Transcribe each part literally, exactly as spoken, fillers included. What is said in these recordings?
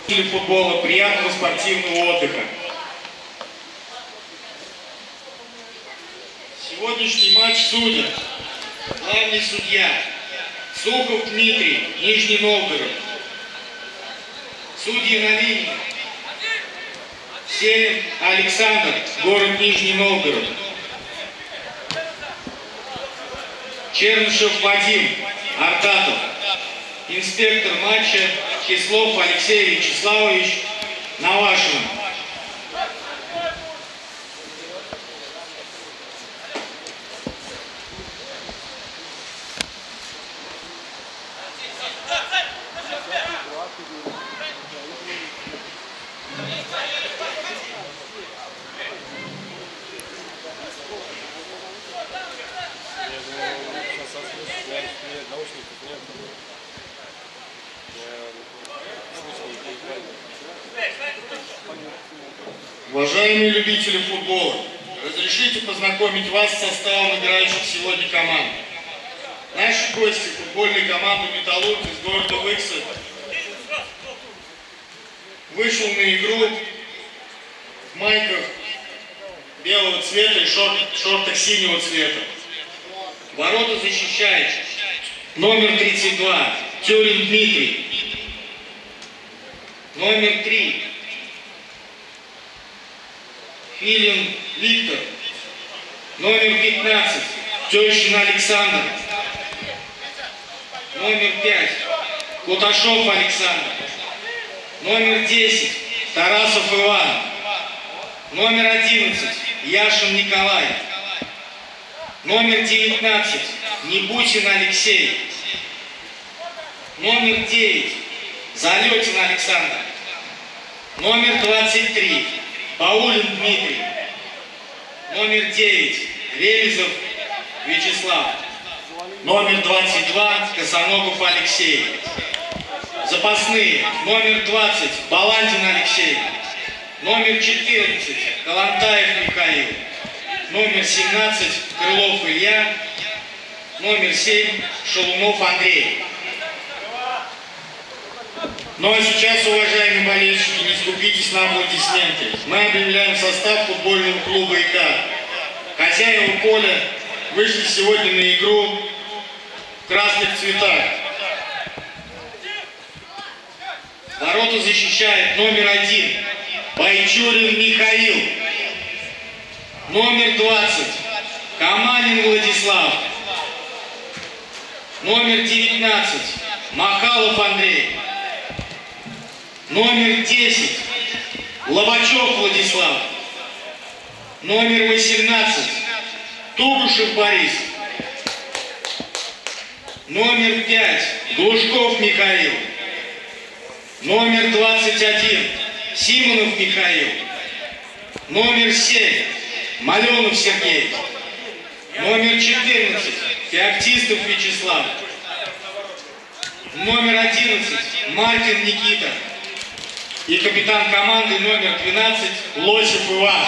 Футбола, приятного спортивного отдыха. Сегодняшний матч судит главный судья Сухов Дмитрий, Нижний Новгород. Судьи на линии: Селин Александр, город Нижний Новгород. Чернышев Вадим, Артатов. Инспектор матча Кислов Алексей Вячеславович, Навашин. Уважаемые любители футбола, разрешите познакомить вас с составом играющих сегодня команд. Наши гости — футбольной команды «Металлург» из города Выкса вышел на игру в майках белого цвета и шорт, шортах синего цвета. Ворота защищает номер тридцать два Тюрин Дмитрий, номер три Филин Виктор, номер пятнадцать Тещин Александр, номер пять Куташов Александр, номер десять Тарасов Иван, номер одиннадцать Яшин Николай, номер девятнадцать Небутин Алексей, номер девять Залетин Александр, номер двадцать три Баулин Дмитрий, номер девять Ревизов Вячеслав, номер двадцать два Косоногов Алексей. Запасные: номер двадцать Баландин Алексей, номер четырнадцать Калантаев Михаил, номер семнадцать Крылов Илья, номер семь Шалунов Андрей. Ну а сейчас, уважаемые болельщики, не скупитесь на аплодисменты. Мы объявляем состав футбольного клуба «ИК». Хозяева поля вышли сегодня на игру в красных цветах. Ворота защищает номер один Байчурин Михаил, номер двадцать Каманин Владислав, номер девятнадцать Махалов Андрей, номер десять Лобачев Владислав, номер восемнадцать Тугушев Борис, номер пять Глушков Михаил, номер двадцать один Симонов Михаил, номер семь Маленов Сергей, номер четырнадцать Феоктистов Вячеслав, номер одиннадцать Маркин Никита и капитан команды номер двенадцать Лосев Иван.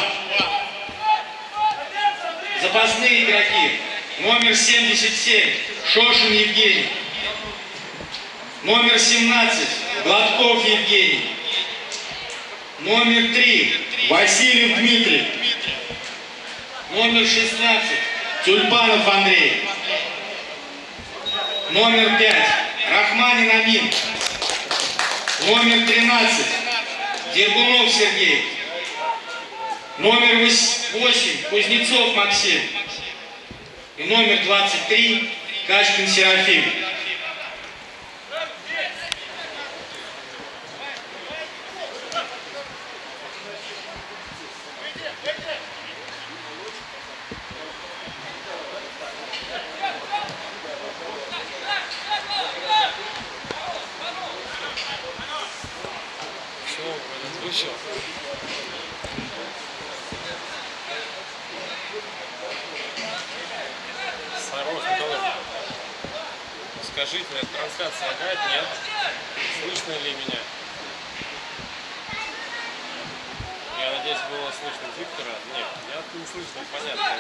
Запасные игроки: номер семьдесят семь Шошин Евгений, номер семнадцать Гладков Евгений, номер три Васильев Дмитрий, номер шестнадцать Тюльпанов Андрей, номер пять Рахманин Амин, номер тринадцать Дергунов Сергей, номер восемь Кузнецов Максим и номер двадцать три Качкин Серафим. Скажите, трансляция лагает? Нет? Слышно ли меня? Я надеюсь, было слышно диктора. Нет, я не слышно, понятно.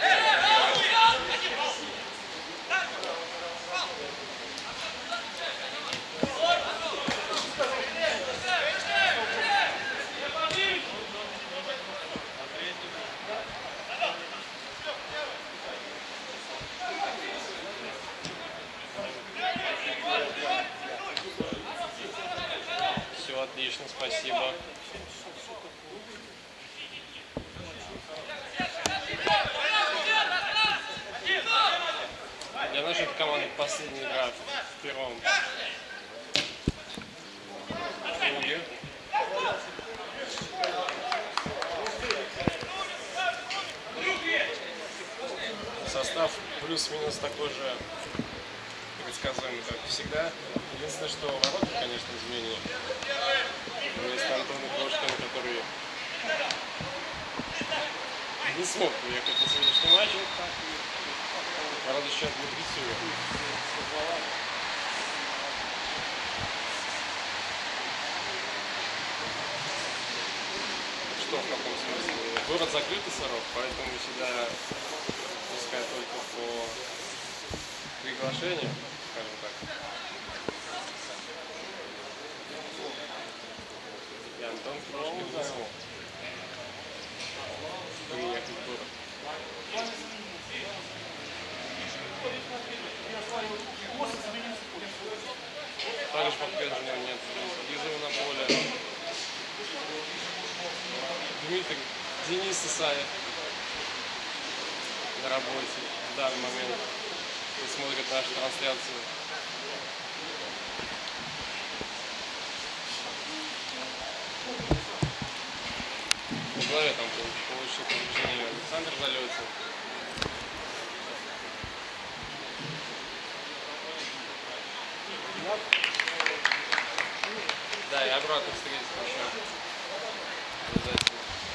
Отлично, спасибо. Для нашей команды последняя игра в первом круге. Состав плюс-минус такой же предсказуемый, как всегда. Единственное, что ворота, конечно, изменили. Вместо Антона Крошкина, который не смог уехать на сегодняшний матч, ворота счет не рисует. Что в каком смысле? Город закрытый, Саров, поэтому сюда пускай только по приглашению, скажем так. И Антон Крошкин не смог приехать в город. Также по-прежнему нет Визова на поле. Дмитрий, Денис Исаев на работе в данный момент и смотрит нашу трансляцию. В голове там получил повышение Александр Залетин. Да, и обратно встретиться еще. Обязательно.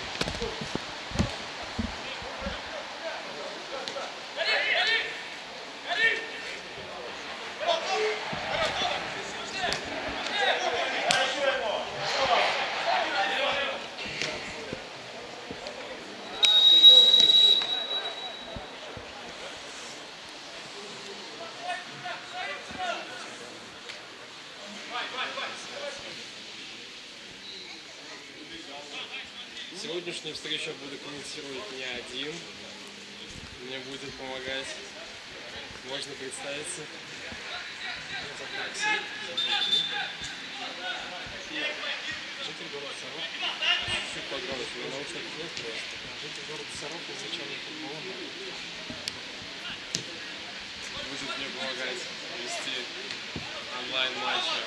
Сегодняшнюю встречу я буду комментировать не один. Мне будет помогать. Можно представиться. Житель города Саров. Чуть погромче, но наушников нет просто. Житель города Саров, изучение футбола. Будет мне помогать вести онлайн-матчи.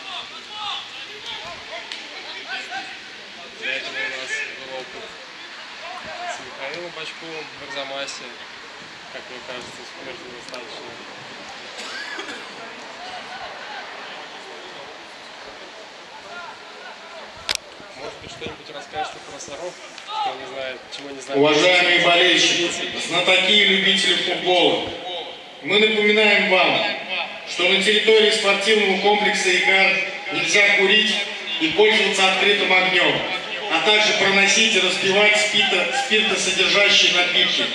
Для этого у нас был опыт с Михаилом Бачковым в Арзамасе, как мне кажется, успешно достаточно. Может быть, что-нибудь расскажете про Саров, кто не знает, чего не знает. Уважаемые болельщики, знатоки и любители футбола, мы напоминаем вам, что на территории спортивного комплекса «Икар» нельзя курить и пользоваться открытым огнем, а также проносить и распивать спирто, спиртосодержащие напитки.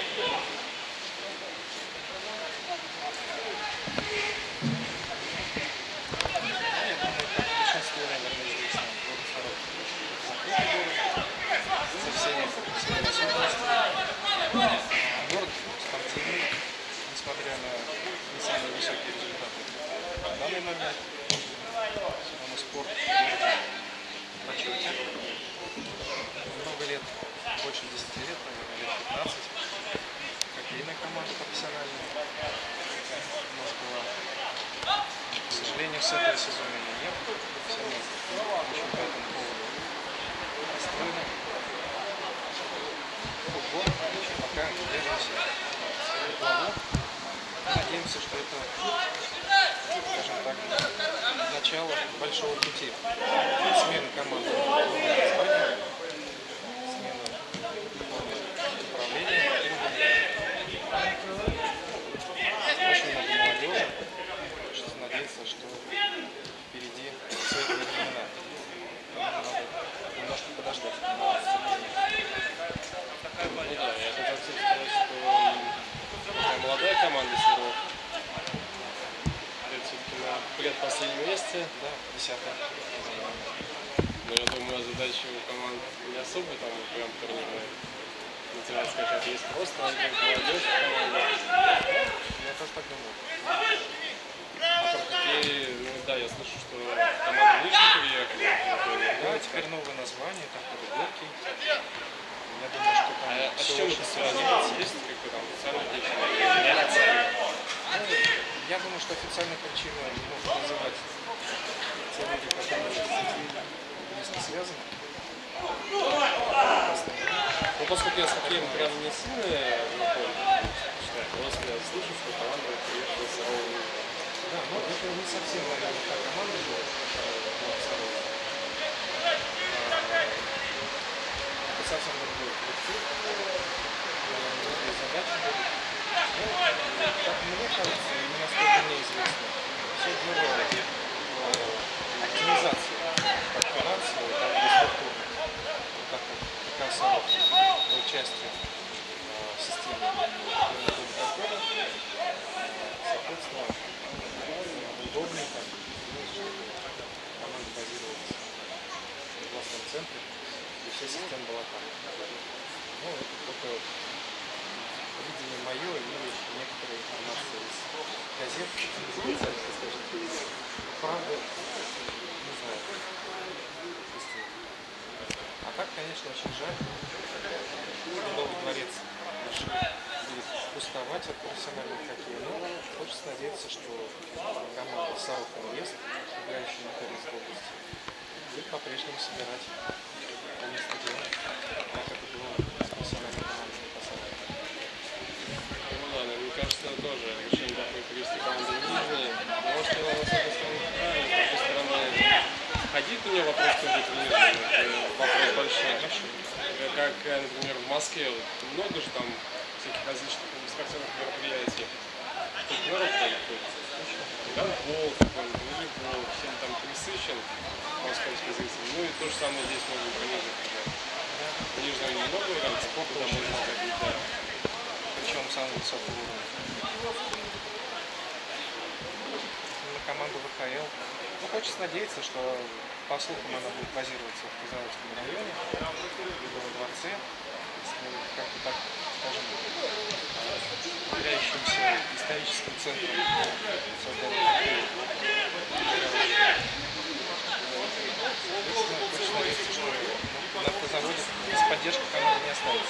Город спортивный, несмотря на не самые высокие результаты. В данный момент все равно спорт в почете. Много лет, больше десяти лет, наверное, лет пятнадцать. Хоккейная команда профессиональная у нас была. К сожалению, с этого сезона ее нет. Все мы очень по этому поводу расстроены. Футбол пока держимся в главу. Надеемся, что это, скажем так, начало большого пути. Смена команды, названия, смена управления. Очень много молодежи. Хочется надеяться, что впереди светлые времена. Надо немножко подождать. Ну да, я хотел сказать, что такая молодая команда Саров. Это все-таки на предпоследнем месте. Да, десятое. Но я думаю, задача у команд не особо там прям турнирная. Мотивация какая-то есть, просто надо молодежь в команде. Я тоже так думаю. А про хоккей, ну да, я слышу, что команда Нижнего приехала. название, там подготовки. Я думаю, что там А от все чем очень это сложно. связано? Есть какой-то там официальный причина? Ну, я думаю, что официальная причина может называть те люди, которые с этим близко связаны. Ну, поскольку я с хоккеем прям не сильно знаком, считаю, просто я слышу, что команда приехала с Саровым. Да, но это не совсем, наверное, та команда была, которая была в Сарове. Это совсем другой коллектив, другие задачи были. Ну, как мне кажется, и насколько мне известно, все дело в оптимизации, как финансовой, так и структурной. Вот так вот, как раз вот частью э, системы контроля, соответственно, удобнее так, ну, чтобы команда базировалась в областном центре, и вся система была там. Ну, это только видение мое и некоторые информации из газет, специально скажем. Правда, не знаю, действительно. А так, конечно, очень жаль. Новый дворец наш будет пустовать от профессионального хоккея. Но хочется надеяться, что команда South Invest, играющая на Пермской области, будет по-прежнему собирать полный стадион, как это было с профессиональной командой непосредственно. Ну да, но мне кажется, это тоже решение такое привести команду в Нижний. Может, его с этой стороны правильно, с другой стороны, ходить у него вопрос тоже в Нижний, вопрос большой. Как, например, в Москве много же там всяких различных спортивных мероприятий. Тут народ ходит. Гандбол какой-нибудь, волейбол, всем там присыщен московской зрителей. Ну и то же самое здесь можно про Нижний сказать. В Нижнем немного играть, спорта там можно сходить, да. Причем самого высокого уровня. На команду вэ ха эл. Ну, хочется надеяться, что, по слухам, она будет базироваться в Казанском районе, либо во дворце, как-то так, скажем, являющимся историческим центром создания хоккея. Соответственно, хочется надеяться, что на автозаводе без поддержки команды не останется.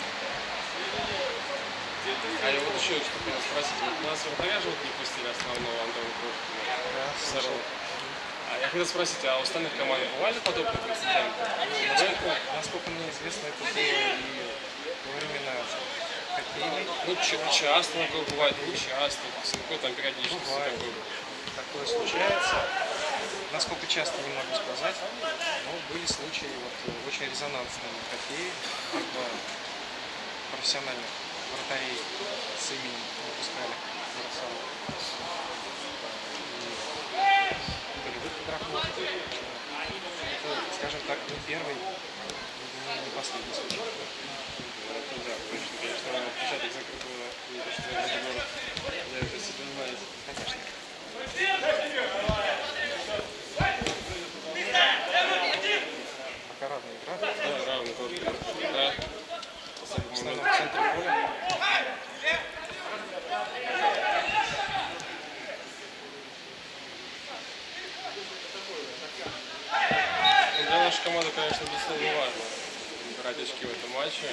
А я вот еще что хотел спросить. Вот у нас вратаря же вот не пустили основного Антона Крошкина. Да, слышал. А я хотел спросить, а у остальных команд бывали подобные прецеденты? Насколько, насколько мне известно, это было и во времена хоккейной. Ну, ч- часто такое бывает, не часто. С какой там периодичностью Бывает. такой? Такое случается. Насколько часто, не могу сказать, но были случаи вот, очень резонансные в хоккее, когда профессиональных вратарей с именем выпускали в Ярославль. Полевых игроков. Это, скажем так, не первый, не последний случай. Ну, да, точно, конечно, отпечаток закрытого не то, что это город. Я это себе знаю. Конечно. Пока равная игра. Да, равно тоже. Да. В основном в центре поля. Для нашей команды, конечно, безусловно важно брать очки в этом матче.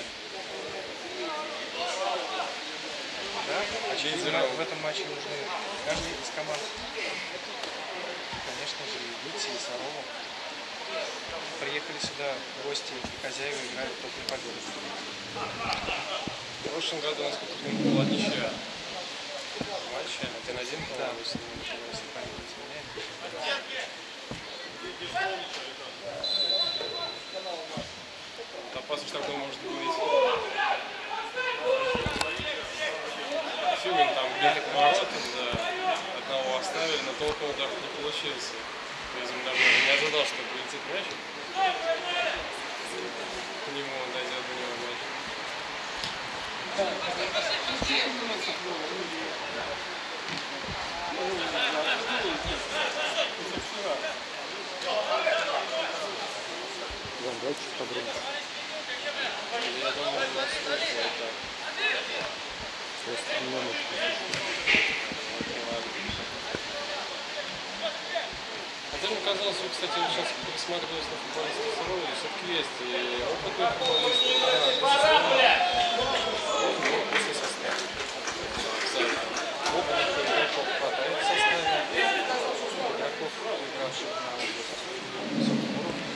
Да, очевидно, в этом матче нужны каждый из команд. Конечно же, и Витя, и Сарова. Приехали сюда гости, хозяева играют только на победу. В прошлом году у нас как-то была ничья. Матче один-один, Да, по-моему, если не если память не изменяет. Опасность такой может быть. Филин там били к воротам, да. Одного оставили, но толком удар не получился. Видимо, даже не ожидал, что полетит мяч. К нему он дойдет до него мяч. Да, давайте подробно. Я думаю, у нас слышно это. Просто не надо. Хотя, мне казалось, вы, кстати, сейчас присматривались на футболистов Саровой, все-таки есть и опытные футболисты, да, После состава. Опытных игроков хватает в составе. Игроков, игравших на высоком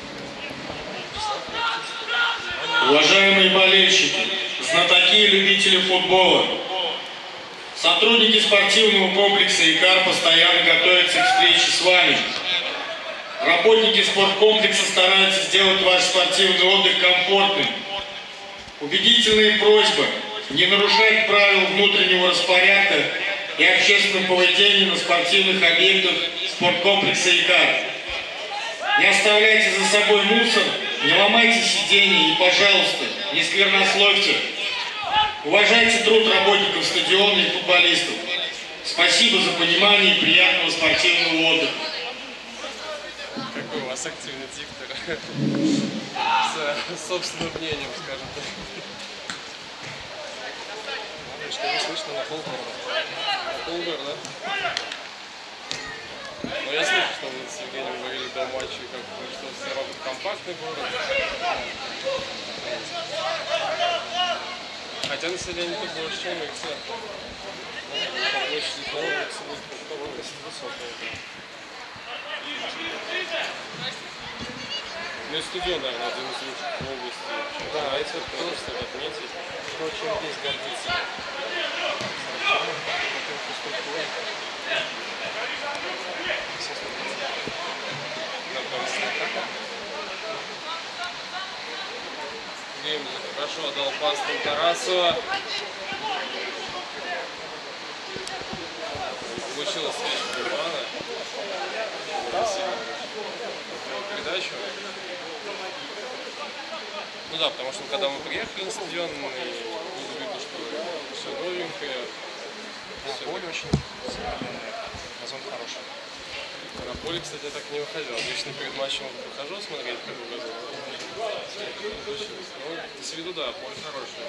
уровне. Уважаемые болельщики, знатоки и любители футбола, сотрудники спортивного комплекса «Икар» постоянно готовятся к встрече с вами. Работники спорткомплекса стараются сделать ваш спортивный отдых комфортным. Убедительная просьба не нарушать правил внутреннего распорядка и общественного поведения на спортивных объектах спорткомплекса «Икар». Не оставляйте за собой мусор, не ломайте сиденья и, пожалуйста, не сквернословьте. Уважайте труд работников стадиона и футболистов. Спасибо за понимание и приятного спортивного отдыха. Какой у вас активный диктор. С собственным мнением, скажем так. Ну, что не слышно на полгорода. На полгорода, да? Но я слышу, что вы с Евгением говорили до матча, как, что все равно компактный город. Хотя население тут больше, чем их все. По площади тоже высокая. Ну и стадион, наверное, один из лучших в области. Да, это тоже стоит отметить. То, чем весь гордится. Геймс хорошо отдал пас на Тарасова. Получилась свечка Ивана. Передачу. Ну да, потому что когда мы приехали на стадион, было видно, что все новенькое. Да, поле очень современное, газон хороший. На поле, кстати, я так не выходил. Обычно перед матчем выхожу смотреть, как бы газон. Ну, с виду, да, поле хорошее.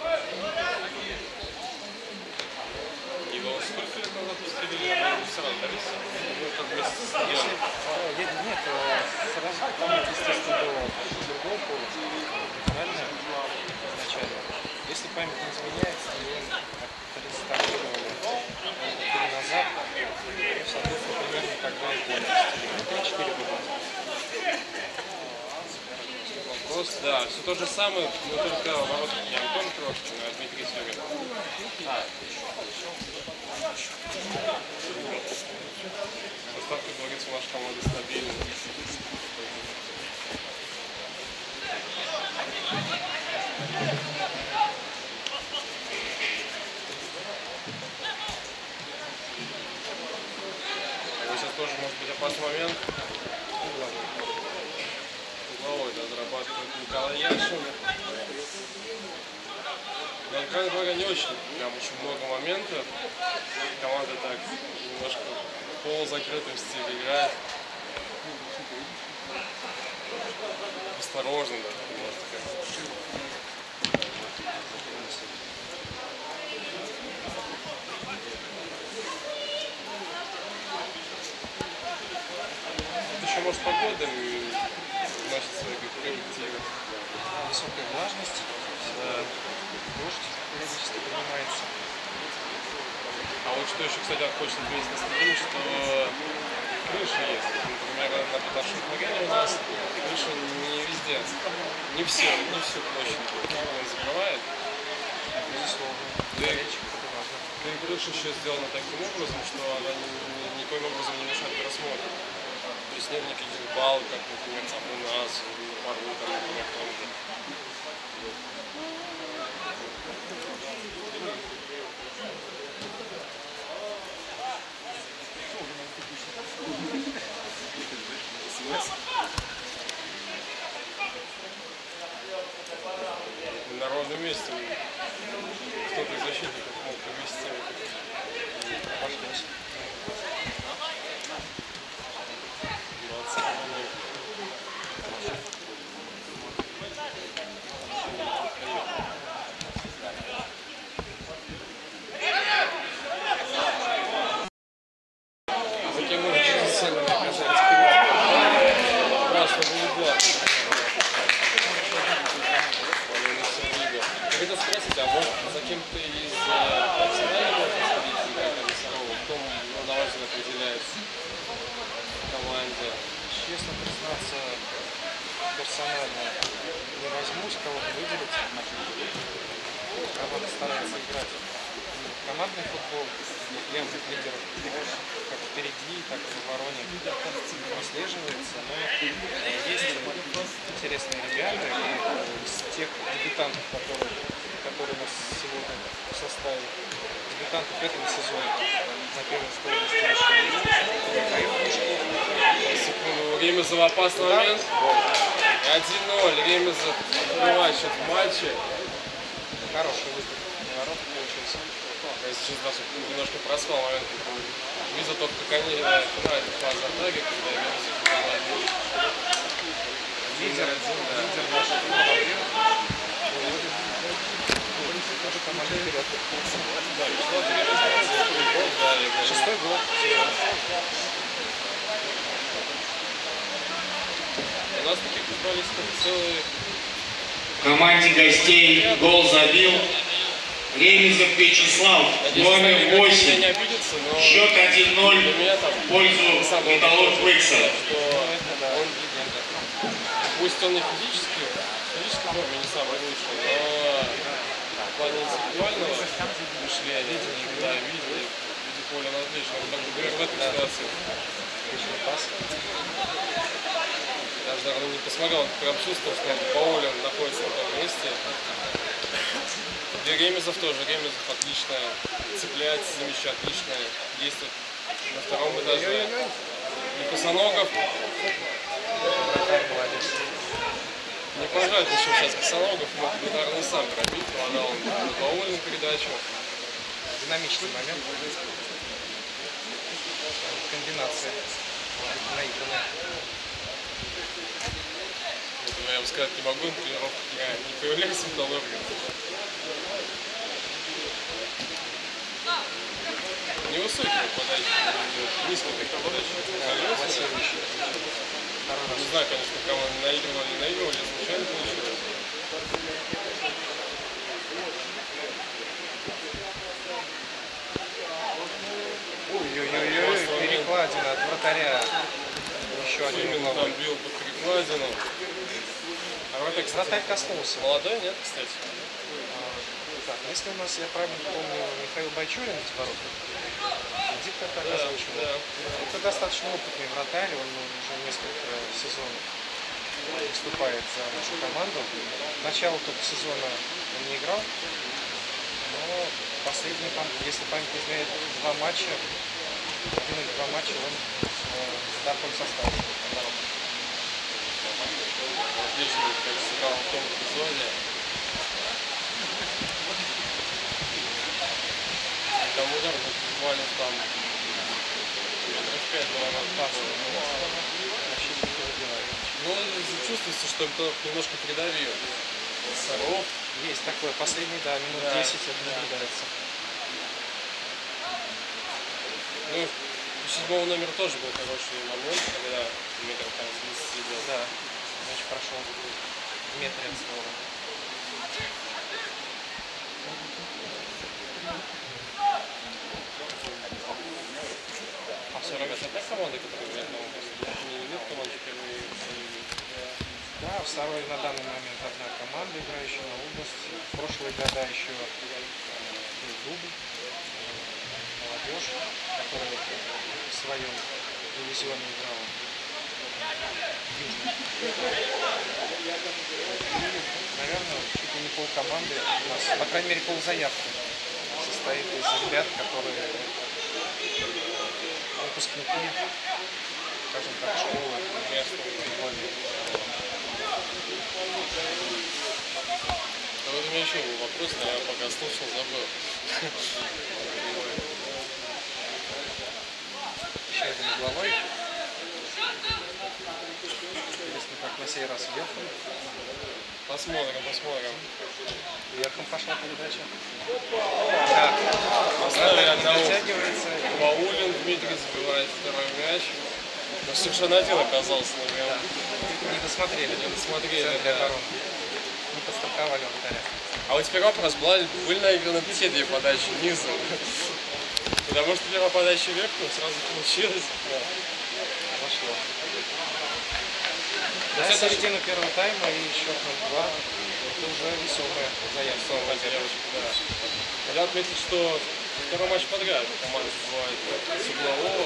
Его сколько лет назад пустили? Сразу, да, весь? Ну, как бы с стадионом. Нет, нет, сразу там, естественно, было другое поле, правильно, изначально. Если память не изменяет, стадион реставрировали года назад, соответственно, примерно тогда и поле. три-четыре года. Вопрос, да, все то же самое, но только ворота не Антон Крошкин, а Дмитрий Сюрин. А, Состав, как говорится, у нашей команды стабильный. Вот сейчас тоже может быть опасный момент. Угловой, да, зарабатывает Николай Яшин. Но, откровенно говоря, не очень, прям очень много моментов. Команда так немножко в полузакрытом стиле играет. Осторожно, да, может сказать. Тут еще, может, погода вносит свои коррективы. высокая влажность, Да. дождь периодически принимается. А вот что еще, кстати, хочется отметить на стадионе, что крыша есть. Например, на нашем дворе у нас крыша не везде. Не все, не всю площадь он закрывает. Безусловно, Да и, болельщик, это важно. да и крыша еще сделана таким образом, что она ни, ни- никоим образом не мешает просмотру. То есть нет никаких балок, как, например, там у нас, на пару, там, например, там же. На ровном месте кто-то из защитников мог провести. Обошлось. двадцать минут. За кем мы сильно оказались впереди. год. Я хотел спросить, а может за кем-то из профессиональных можно сходить играть на Мясорова? Кто, ну, на ваш взгляд, выделяется в команде? Честно признаться, персонально не возьмусь кого-то выделить. Команда старается играть в командный футбол, явных лидеров как впереди, так и в обороне прослеживается. Но есть интересные ребята из тех дебютантов, которые, которые у нас сегодня в составе. Дебютантов этого сезона на первенство области решили. Секунду, Ремезов опасный момент. один ноль. Ремезов открывает счет в матче. Хороший выход на ворота получился. Я сейчас даже немножко проспал момент. Видел только, как они играют в фазе атаки, когда Ремезов открывает мяч. Лидер, лидер нашей команды. Тоже команда вперед. Шестой гол. У нас таких футболистов целые. В команде гостей гол забил Ремезов Вячеслав, номер восемь. Счет один ноль в пользу Металлург Выкса. Пусть он и физически, в физической форме не самый лучший, но в плане интеллектуального мышления, да, видели, виде поля он отлично. Он, например, в этой ситуации даже, наверное, не посмотрел, он прям чувствовал, что Паулин находится на том месте. Для Ремезов тоже. Ремезов отлично цепляется за мячи, отлично действует на втором этаже. И Косоногов. Не пожать еще сейчас Косоногов, мог бы, наверное, сам пробить, но она он на Паулин передачу. Динамичный момент. Комбинация наигранная. Я вам сказать не могу, на тренировках я не появляюсь в Металлурге. Невысокий подачи, низкий подачи. Не знаю, конечно, кого он наигрывал, не наигрывал, я случайно получилось. Ой-ой-ой, перекладина от вратаря. Еще один именно там бил по перекладину. А вратарь, кстати, вратарь коснулся. Молодой, нет, кстати? Так, если у нас, я правильно помню, Михаил Байчурин из ворот, диктор так Да, озвучил. да. Это достаточно опытный вратарь, он уже несколько сезонов выступает за нашу команду. Начало только сезона он не играл, но последние, если память не изменяет, два матча, один или два матча он в стартовом составе. Отлично, как сыграл в том эпизоде. Там удар буквально там метров пять было опасно. Ну, чувствуется, что это немножко придавил. Саров. Есть такое, последний, да, минут Да, десять это да. наблюдается. Ну, у седьмого номера тоже был хороший момент, когда метр там сидел. Да, значит, прошел в метре от ствола. А все равно это та команда, которая играет на область? Нет команды первой. Да, в Сарове на данный момент одна команда, играющая на область. В прошлые года еще был дубль, молодежь, которая в своем дивизионе играла. Наверное, чуть ли не полкоманды у нас, по крайней мере, ползаявки состоит из ребят, которые выпускники, скажем так, школы местного футбольной. А вот у меня еще был вопрос, но я пока слушал, забыл. Еще один угловой. Интересно, как на сей раз верхом. Посмотрим, посмотрим. Верхом пошла передача. Да. Поставили одного. Затягивается. Паулин Дмитрий забивает второй мяч. Но совершенно один оказался, наверное. Не досмотрели, Не досмотрели, в центре да. обороны. Не подстраховали вратаря. А вот теперь вопрос, была ли, были наиграны все две подачи низом? Потому что первая подача вверх, ну, сразу получилось. Да. Пошло. То Да, есть это середину первого тайма и счет ноль-два. Это уже веселая заявка. Снова девочка, да. Хотел отметить, что второй матч подряд команда забывает с углового.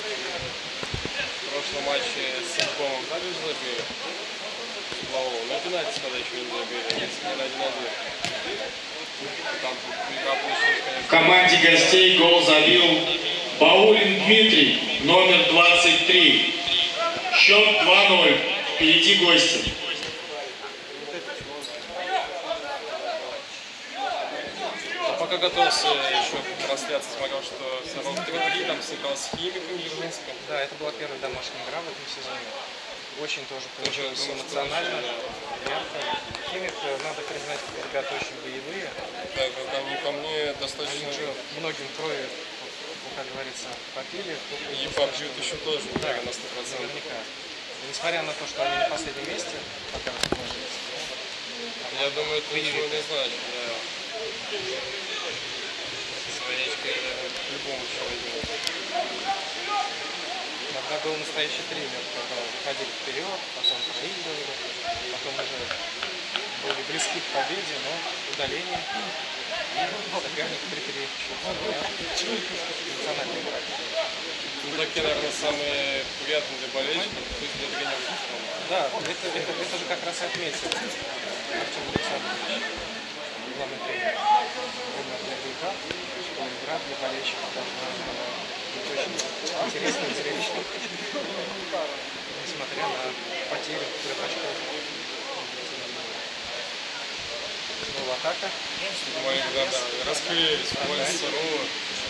В прошлом матче с Симпомом также забили. С углового. Но пенальти тогда еще не забили. Нет, не один-один. Там игра получилась, конечно. В команде гостей гол забил Баулин Дмитрий, номер двадцать три. Счет два ноль. Впереди гости. А пока готовился еще к трансляции, смотрел, что Саров три-три там сыграл с Химиком Дзержинским. Да, это была первая домашняя игра в этом сезоне. Очень тоже Тоже, получилось думаю, эмоционально. что Ярко. Химик, э, надо признать, ребята очень боевые. Да, по, по мне достаточно... Они уже многим крови, ну, как говорится, попили. И побьют еще тоже, Да, наверное, на сто процентов. наверняка. И несмотря на то, что они на последнем месте, пока расположились. Я думаю, это ничего не значит, да. Своячка любому человеку. Тогда был настоящий триллер, когда ходили вперед, потом проигрывали, потом уже были близки к победе, но удаление. И соперник три-три. Эмоциональная игра. Ну, такие, наверное, самые приятные для болельщиков, пусть для тренеров. Да, это, это, это же как раз и отметил Артем Александрович, главный тренер. Ровно для результат, что игра для болельщиков должна быть очень интересной и зрелищной. Несмотря на потерю трех очков. Снова атака. Мы, да, да, раскрылись, буквально Сарова.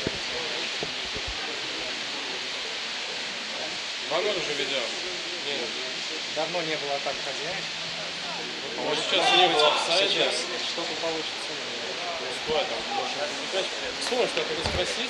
два ноль уже ведем. Нет. Давно не было атак хозяев. Вот сейчас не было офсайда. Сейчас что-то получится. Что там? Сложно что-то расспросить.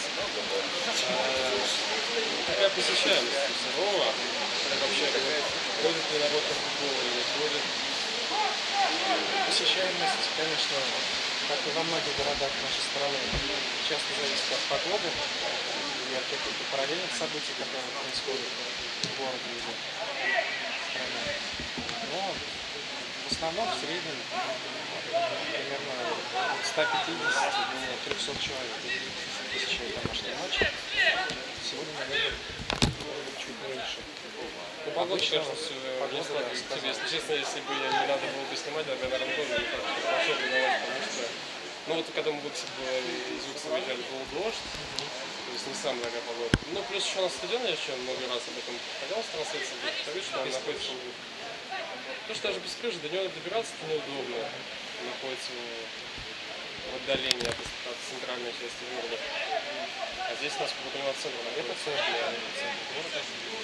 Какая посещаемость у Сарова? Как вообще ходит ли народ на футбол или не ходит? Посещаемость, конечно, как и во многих городах нашей страны, часто зависит от погоды и от каких-то параллельных событий, которые происходят в городе или в стране. Но в основном в среднем примерно от ста пятидесяти до трёхсот человек посещают домашние матчи. Сегодня, наверное, чуть меньше. Ну, погода, Обычно кажется, погода, если, да, если, сказала. если честно, если бы я не надо было бы снимать, я бы, наверное, тоже не так пошел бы давать, потому что, ну вот когда мы в Иксе было, из Икса выезжали, был дождь, то есть не самая такая погода. Ну, плюс еще на стадионе, я еще много раз об этом хотел с трансляции, повторюсь, что он находится, то, что даже без крыши, до него добираться-то неудобно, находится в отдалении от, от центральной части города. А здесь у нас, как бы, понимаю, центр Это находится. центр, да, центр города.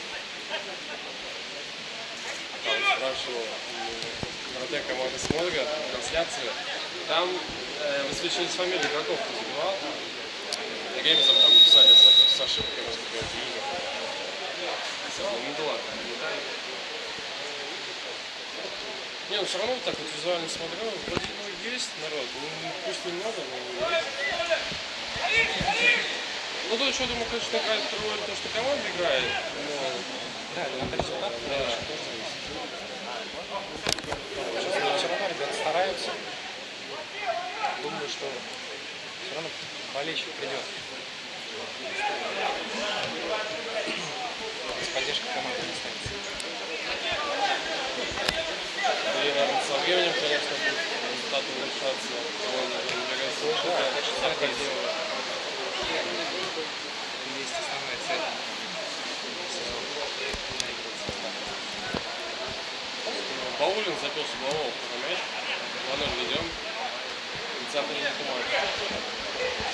Там спрашивал вратарь команды смотрят трансляцию. Там э, высвечивались фамилии игроков, кто забивал. И Ремезов там написали с, с ошибкой, например, имя. Ну да ладно, не так. Не, ну все равно вот так вот визуально смотрю, вроде ну, есть народ, ну, пусть немного, но есть. Ну то, что я думаю, конечно, играет вторую роль то, что команда играет, но... Да, от результата, Да. конечно, тоже зависит. Все равно ребята стараются. Думаю, что все равно болельщик придет. Без поддержки команды не останется. И, наверное, со временем, конечно, будет результат улучшаться. Он набирается опыта, Да, конечно, заходил. Есть основная цель. Баулин забил с углового второй мяч. два ноль ведем. тридцатая минута матча.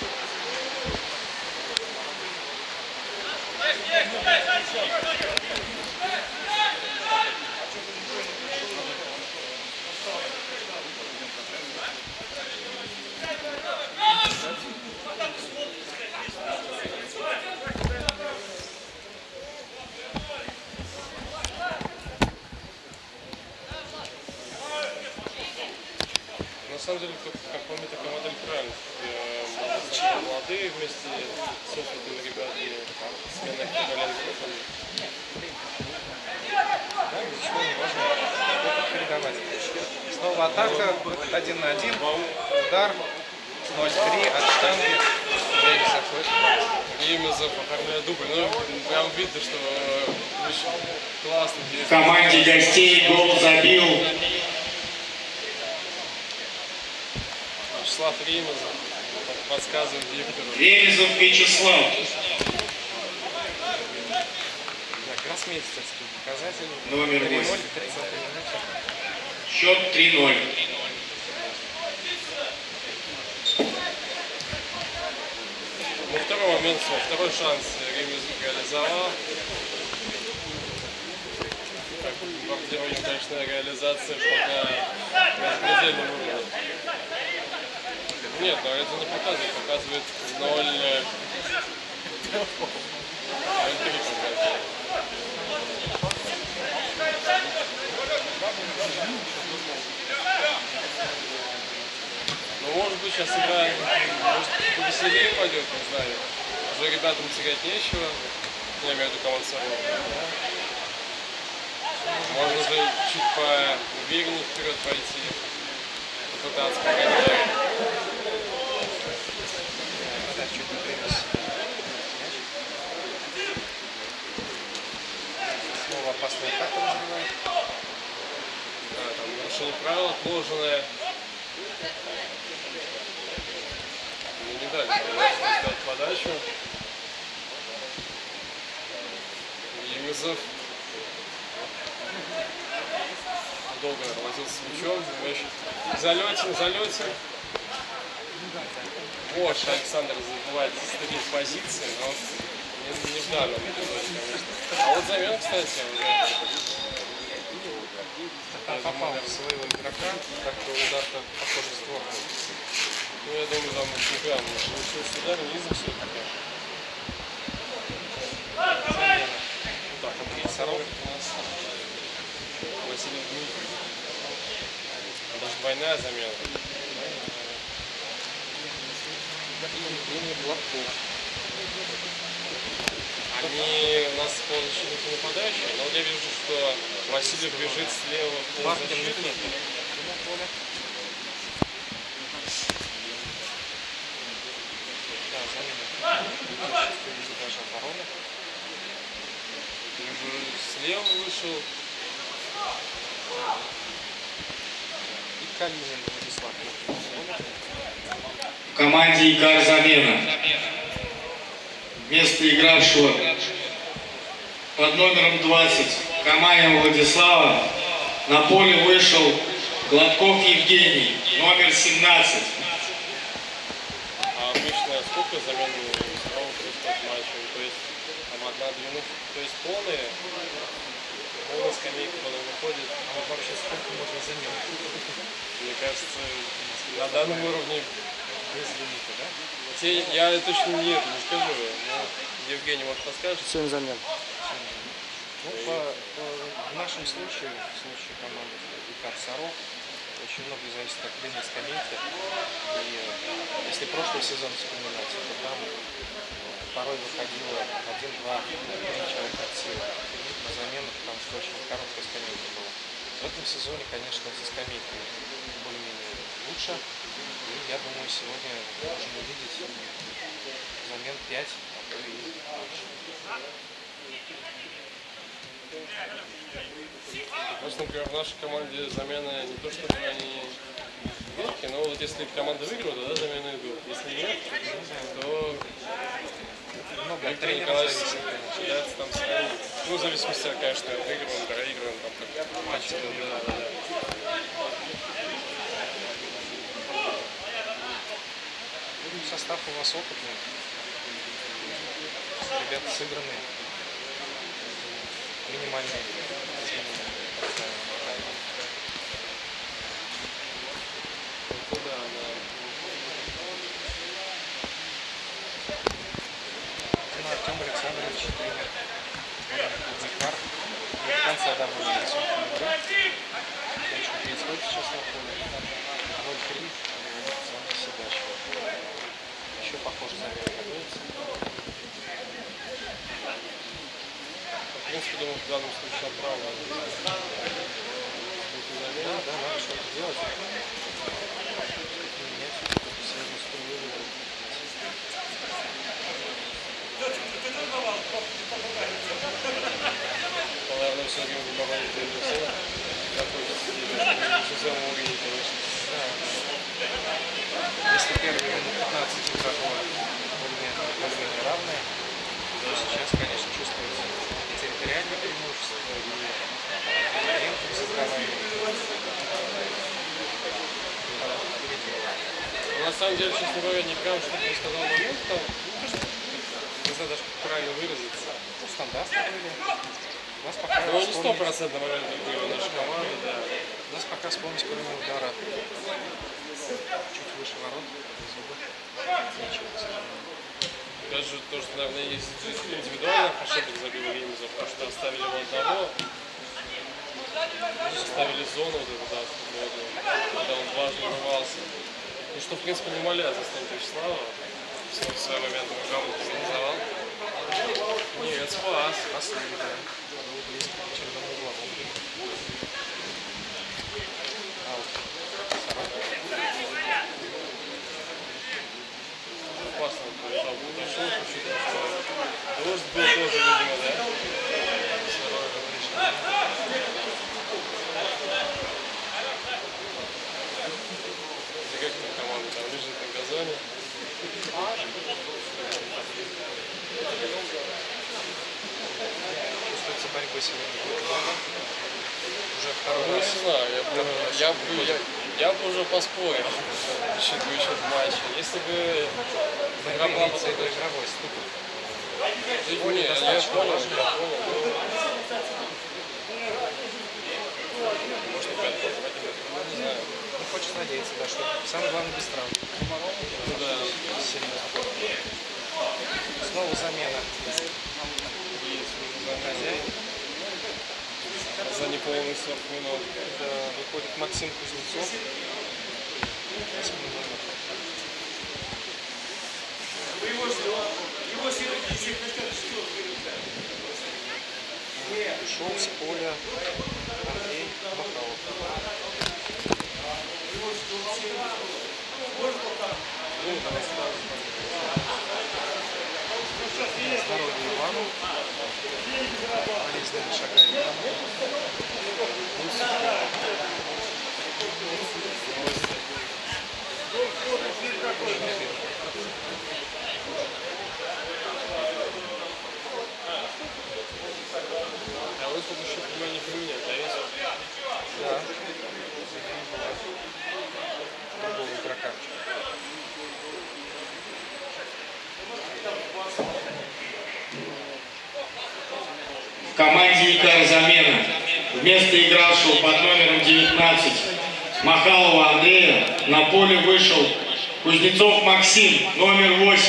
самом деле, как, как по мне, такая модель правильная. Э, молодые вместе с опытными ребятами, смена коленков. Да, ничего не важно. Опыт передавать. Снова атака, выход один на один, удар, ноль три от штанги. Ремезов выход. Ремезов оформляет дубль. Ну, прям видно, что э, очень классно. В команде гостей гол забил Вячеслав Ремезов подсказывает Виктору. Ремезов Вячеслав. Да, гроссмейстерский показатель. Номер три ноль, восемь. тридцатая минута. Счет три ноль. Ну, второй момент, второй шанс Ремезов реализовал. Как бордирование, конечно, реализация пока на предельном уровне. Нет, но это не показывает, показывает ноль три показывает. Ну, может быть, сейчас игра, может, повеселее пойдет, не знаю. Уже ребятам терять нечего. Я имею в виду команду Сарова. Можно же чуть поувереннее вперед пойти. Попытаться погонять. Да, чуть не принес. Снова опасная атака назревает. Да, там нарушение правил отложенное. Ну, не дали сделать подачу. Ремезов долго возился с мячом. Мяч в залете, в залете. Вот, Александр забывает стабильной позиции, но не, не в данном эпизоде, конечно. А вот замен, кстати, уже. Там попал в своего игрока, так что удар-то похоже в створку. Ну, я думаю, там не прям получился удар, низом все-таки. Замена. Так, Андрей Саров. У нас Василий Дмитриев. Даже двойная замена. Евгений Гладков. Они у нас по защитнику нападающие, но вот я вижу, что Василий бежит слева в Мартин защитнику. Никитин. На поле. Да, замена. Впереди даже обороны. Вижу, слева вышел. И Калинин Владислав. В команде Икар замена. Вместо игравшего под номером двадцать Камаева Владислава на поле вышел Гладков Евгений, номер семнадцать. А обычно сколько замен сразу происходит в матче? То есть там одна-две минуты, то есть полные, полная скамейка потом выходит. А вот вообще сколько можно заменить? Мне кажется, на данном уровне Без лимита, да? те, я точно не это не скажу, но Евгений, может, подскажет? Семь замен. Ну, по, по, в нашем случае, в случае команды Икар Саров, очень много зависит от длины скамейки. И если прошлый сезон вспоминать, то там порой выходило один-два человека от силы. На замену, потому что очень короткая скамейка была. В этом сезоне, конечно, со скамейкой более-менее лучше. И я думаю, сегодня можем увидеть замен пять, а то и больше. Просто, например, в нашей команде замены не то чтобы они редкие, но вот если команда выигрывает, тогда замены идут. Если нет, то Много от Виктор тренера Николаевич зависит, конечно. считается там своим. Ну, в зависимости, конечно, от выигрываем, проигрываем, там как матч идет, да, да, да. Ну, состав у вас опытный. Ребята сыгранные. Минимальные изменения. Ну, да, да. Ну, Артем Александрович, тренер. Икар. Не до конца доволен рисунком игры. Точно происходит сейчас на поле. ноль три. принципе, думаю, в данном случае оправдан. Да, да, надо что-то делать. Менять сильную струю выбрать. Наверное, все-таки мы добавили все. Как хочется сезон увидеть, конечно. Да. Если первые минут пятнадцать игра была более-менее равная, то сейчас, конечно, чувствуется и территориальное преимущество, и моментом создаваемым. На самом деле, честно говоря, не прям что ты сказал момент, там, ну, то, что, не знаю даже, как правильно выразиться. Ну, стандарты были. У нас пока Ну, не сто вспомнить- процентов моменты были в нашей команде, да. У нас пока вспомнить, кроме удара чуть выше ворот, зубы. Ничего, к сожалению. Даже то, что, наверное, есть индивидуальных ошибок забил Ремезов, потому что оставили его одного, оставили зону вот эту, да, свободную, когда он дважды вырывался. Ну, что, в принципе, не моля за Станислава, в свой момент он грамотно организовал. Нет, спас. Спасли, да. Был близко к черному угловому. Аут. Сорока. Опасно побежал, подошел, почему-то, что дождь был тоже, видимо, да? Сорока говоришь, да? Это как там команда там лежит на газоне. Чувствуется борьбы сегодня будет много. Уже второй Ну, раз. не знаю, я бы, я бы, я, я бы уже поспорил счет счет матча. Если бы игра была бы Имеется в виду игровой ступор. не, я достаточно понял, важно. я понял. Может, опять не знаю. Ну, хочется надеяться, да, что самое главное без травм. Ну да, Серьезно. Снова замена. Хозяин. за неполный сорок минут. Да, выходит Максим Кузнецов. Восьмой номер. Шел с поля Андрей Махалов. Здоровье Ивану. Болезненно шагает Ивану. А вы тут еще тебя не поменять, а есть? Да. Другого игрока. В команде Икар замена. Вместо игравшего под номером девятнадцать Махалова Андрея на поле вышел Кузнецов Максим, номер восемь.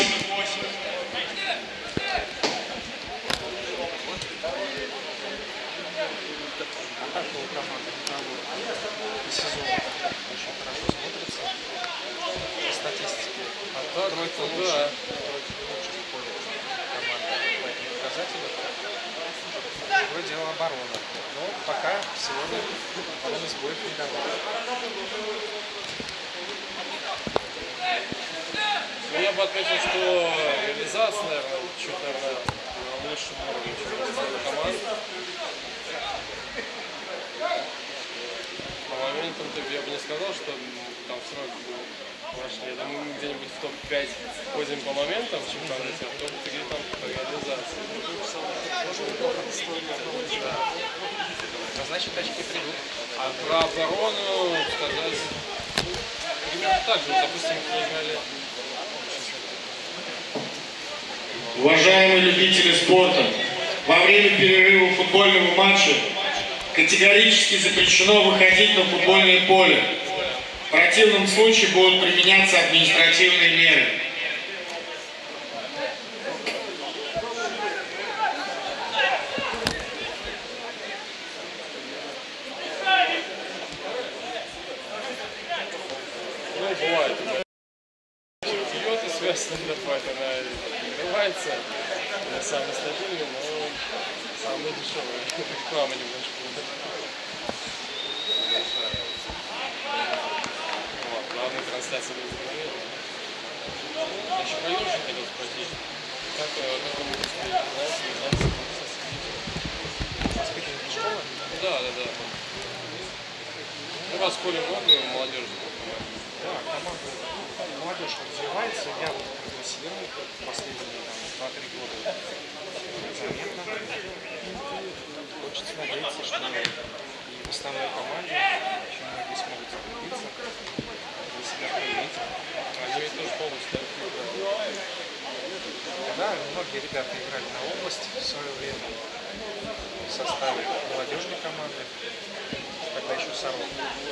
Атака у команды Николая по сезону очень хорошо смотрится. По статистике. Атака, Тройка да. лучше. Тройка лучше входит команда по этим показателям. Другое дело оборона. Но пока сегодня обороны сбоев не давала. Ну, я бы отметил, что реализация, наверное, чуть, наверное, на лучшем уровне, чем у остальных команд. По моментам я бы не сказал, что там все равно вошли. Я думаю, мы где-нибудь в топ пять ходим по моментам в чемпионате, а в топ три там по реализации. Да. А значит, очки придут. А про оборону сказать, ребята так же, допустим, мы играли. Уважаемые любители спорта, во время перерыва футбольного матча категорически запрещено выходить на футбольное поле. В противном случае будут применяться административные меры. Ну, бывает. Бьет и связь наступает, она открывается. Не самый стабильный, но самый дешевый. Реклама немножко. Вот, главная трансляция не заговорила. Я еще про Юрченко хотел спросить. Как, как он может связаться со свидетелем? Воспитанники школы? Да, да, да. Ну, у вас в школе много молодежи? Да, команда, молодежь развивается, явно прогрессирует последние два-три года. Заметно. Хочется надеяться, что и в основной команде очень многие смогут закрепиться, для себя проявить. Они ведь тоже полностью открыты. Да, многие ребята играли на область в свое время в составе молодежной команды, когда еще Саров.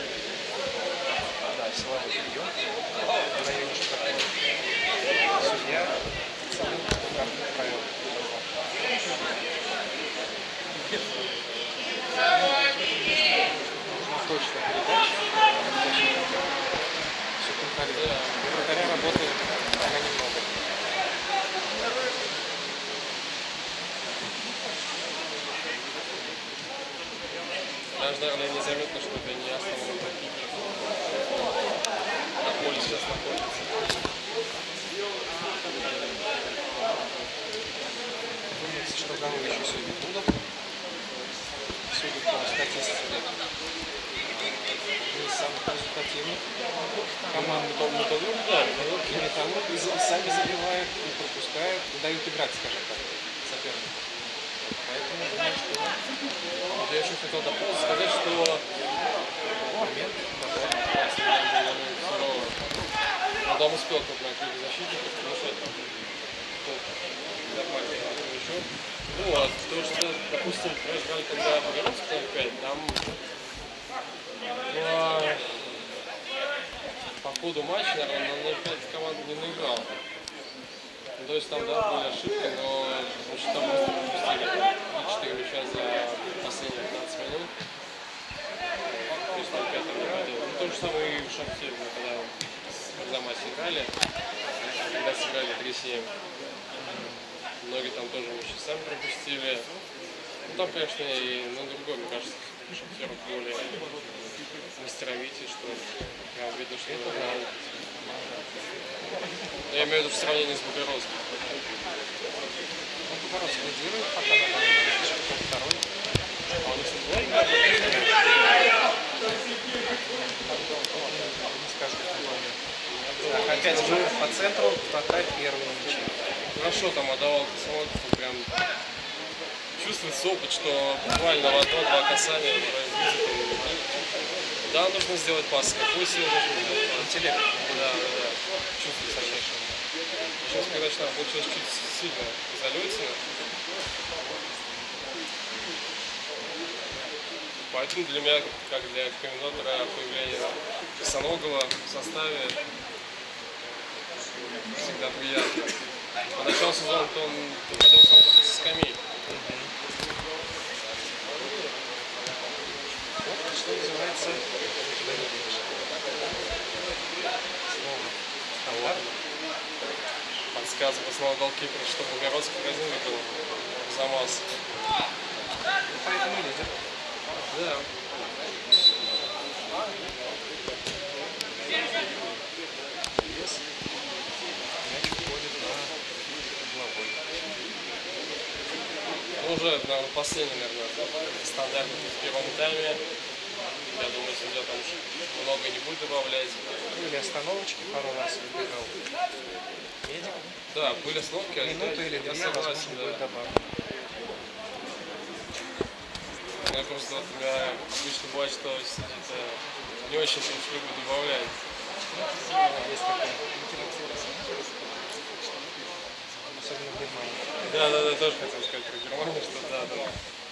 Да, силовой прием в районе штрафной. Судья целый карту провел. Нужна точная передача. Все контролирует. Вратаря работает пока немного. Даже, наверное, незаметно, что это не основной голкипер. На поле сейчас находится. Думается, что голы еще сегодня будут. Судя по статистике, не из самых результативных команд. Металлург, да. И Металлург и сами забивают, и пропускают, и дают играть, скажем так, сопернику. Поэтому думаю, что Вот я еще хотел дополнить, сказать, что момент готов. он там успел только на клубе защитников, потому что это нормально еще. Ну вот, то, что, допустим, проиграли, когда Богородск ноль пять, там ну, по ходу матча, наверное, на ноль пять команда не наиграла. Ну, то есть там, да, были ошибки, но значит, там просто пропустили четыре мяча за последние пятнадцать минут. То есть ноль пять там не хватило. Ну, то же самое и в Шахтере, когда в Арзамасе играли, когда сыграли три семь. Многие там тоже мячи сами пропустили. Ну, там, конечно, и на другой, мне кажется, Шахтер более мастеровитее, что ли. Прям видно, что это. Я имею в виду в сравнении с Богородском. Ну, Богородск лидирует, пока на данный момент еще второй. А у них футбол играет? Не скажу, что помню. Так, опять же по центру, хватает первые мячи. Хорошо там отдавал Космонов, прям чувствуется опыт, что буквально в одно-два касания уже видит. Да, нужно сделать пас. Какой силы нужно сделать пас? Интеллект. Да, да, да. Чувствуется очень. Сейчас, когда там получилось чуть сильно залетено. Поэтому для меня, как для комментатора, появление Косоногова в составе всегда приятно. По началу сезона он выходил сам со скамейки. Что называется, никуда не денешься. Снова стандарт. Подсказывал снова голкипер, что Богородск магазин выиграл за масс. Ну, поэтому лидер. Да. Вес. Мяч уходит на угловой. Ну, уже, наверное, последний, наверное, стандарт в первом тайме. Я думаю, судья там уж много не будет добавлять. Были остановочки, пару раз выбегал медик. Да, были остановки, а Минуту или я две, согласен, возможно, да. будет добавлено. Я просто, вот, у меня обычно бывает, что судьи-то не очень любят добавлять. Есть такое. Особенно в Германии. Да, да, да, тоже хотел сказать про Германию, что да, да.